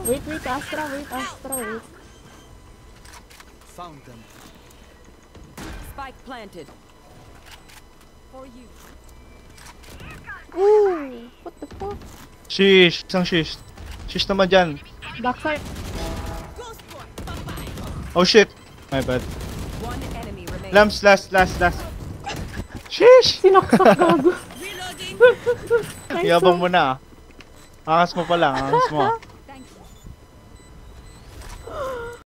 Wait, Astra, wait. Found them. Spike planted. For you. Ooh, what the fuck? Sheesh, isang sheesh. Sheesh naman dyan. Backside. Oh shit. My bad. One enemy remaining. Lamps, last. Sheesh! Sinaksak gago. Reloading. Yabang mo na ah. Angas mo pa lang, angas mo.